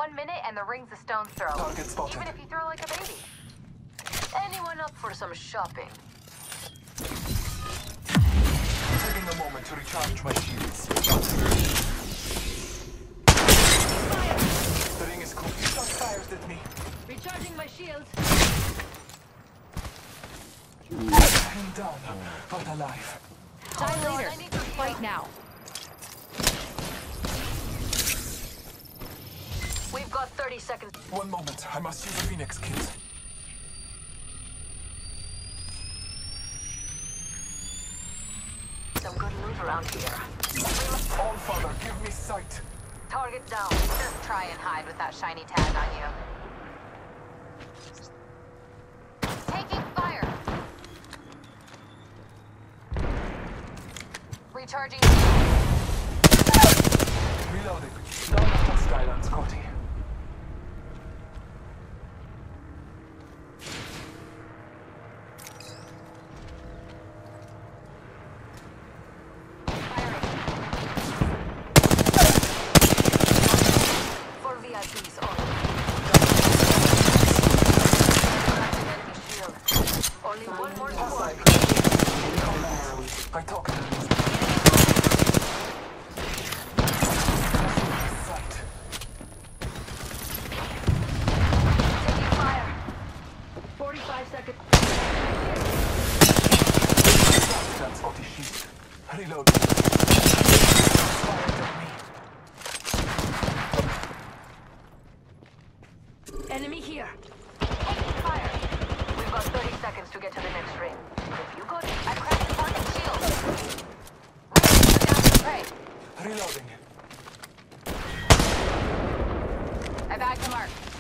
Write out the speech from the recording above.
1 minute and the ring's a stone's throw. Target spotted. Even if you throw like a baby. Anyone up for some shopping? Taking a moment to recharge my shields. Fire! The ring is cool. Shot fires at me. Recharging my shields. I'm down, but alive. Die later. Fight now. We've got 30 seconds. 1 moment. I must use a Phoenix kit. Some good loot around here. All father, give me sight. Target down. Just try and hide with that shiny tag on you. Taking fire. Recharging. Reloading. Down hostile on Scotty. For VIPs only. Only one more squad. I talk to them. Sight. Taking fire. 45 seconds. That's Scotty sheet. Reloading. Fired at me. Enemy here. Taking fire. We've got 30 seconds to get to the next ring. If you got it, I cracked the target shield. Down to prey. Reloading. I bagged the mark.